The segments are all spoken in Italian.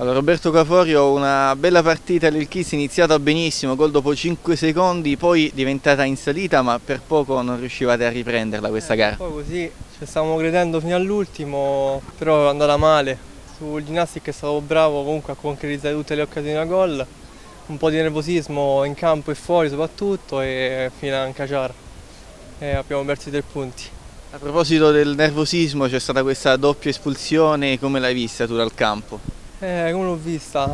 Allora, Roberto Caforio, una bella partita del Kiss, iniziata benissimo, gol dopo 5 secondi, poi diventata in salita, ma per poco non riuscivate a riprenderla questa gara. Poi così ci stavamo credendo fino all'ultimo, però è andata male. Sul Ginnastic è stato bravo comunque a concretizzare tutte le occasioni a gol, un po' di nervosismo in campo e fuori soprattutto e fino a Caciara. E abbiamo perso i 3 punti. A proposito del nervosismo, c'è stata questa doppia espulsione, come l'hai vista tu dal campo? Come l'ho vista?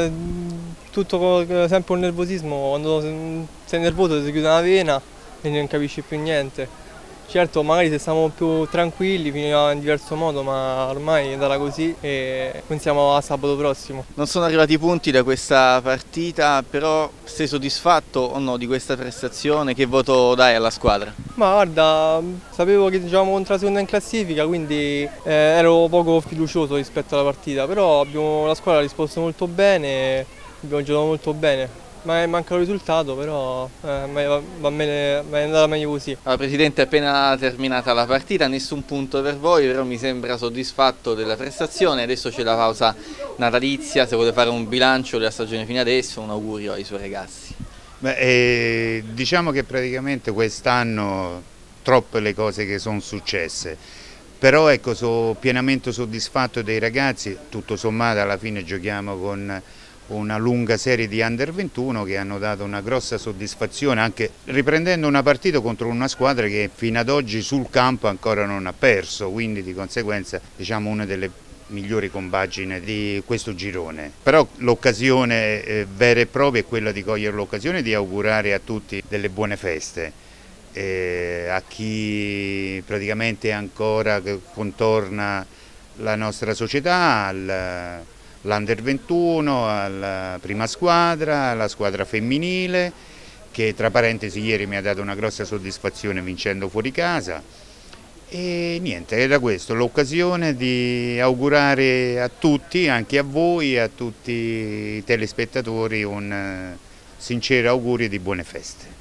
Sempre con nervosismo, quando sei nervoso ti chiude una vena e non capisci più niente. Certo, magari se stiamo più tranquilli finiva in diverso modo, ma ormai è andata così e pensiamo a sabato prossimo. Non sono arrivati i punti da questa partita, però sei soddisfatto o no di questa prestazione? Che voto dai alla squadra? Ma guarda, sapevo che giocavamo contro la seconda in classifica, quindi ero poco fiducioso rispetto alla partita, però la squadra ha risposto molto bene, abbiamo giocato molto bene. Ma è mancato il risultato, però è andata meglio così. Allora, Presidente, è appena terminata la partita, nessun punto per voi, però mi sembra soddisfatto della prestazione. Adesso c'è la pausa natalizia, se vuole fare un bilancio della stagione fino adesso, un augurio ai suoi ragazzi. Diciamo che praticamente quest'anno troppe le cose che sono successe, però ecco, sono pienamente soddisfatto dei ragazzi, tutto sommato alla fine giochiamo con una lunga serie di Under 21 che hanno dato una grossa soddisfazione, anche riprendendo una partita contro una squadra che fino ad oggi sul campo ancora non ha perso, quindi di conseguenza diciamo una delle migliori compagini di questo girone. Però l'occasione vera e propria è quella di cogliere l'occasione di augurare a tutti delle buone feste, a chi praticamente ancora contorna la nostra società, l'Under 21, alla prima squadra, alla squadra femminile, che tra parentesi ieri mi ha dato una grossa soddisfazione vincendo fuori casa. E niente, era questo l'occasione di augurare a tutti, anche a voi e a tutti i telespettatori, un sincero augurio di buone feste.